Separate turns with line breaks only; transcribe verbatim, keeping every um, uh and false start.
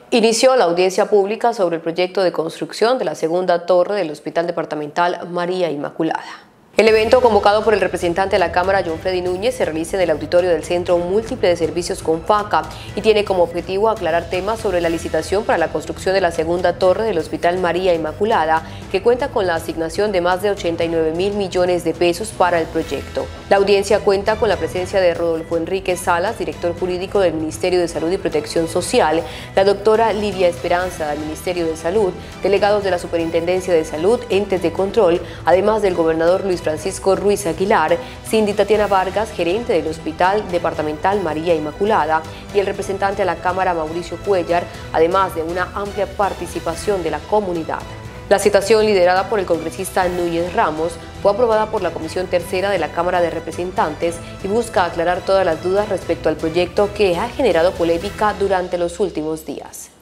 Inició la audiencia pública sobre el proyecto de construcción de la segunda torre del Hospital Departamental María Inmaculada. El evento, convocado por el representante de la Cámara, John Freddy Núñez, se realiza en el auditorio del Centro Múltiple de Servicios CONFACA y tiene como objetivo aclarar temas sobre la licitación para la construcción de la segunda torre del Hospital María Inmaculada, que cuenta con la asignación de más de ochenta y nueve mil millones de pesos para el proyecto. La audiencia cuenta con la presencia de Rodolfo Enrique Salas, director jurídico del Ministerio de Salud y Protección Social, la doctora Lidia Esperanza del Ministerio de Salud, delegados de la Superintendencia de Salud, entes de control, además del gobernador Luis Francisco Ruiz Aguilar, Cindy Tatiana Vargas, gerente del Hospital Departamental María Inmaculada, y el representante de la Cámara, Mauricio Cuellar, además de una amplia participación de la comunidad. La citación, liderada por el congresista Núñez Ramos, fue aprobada por la Comisión Tercera de la Cámara de Representantes y busca aclarar todas las dudas respecto al proyecto que ha generado polémica durante los últimos días.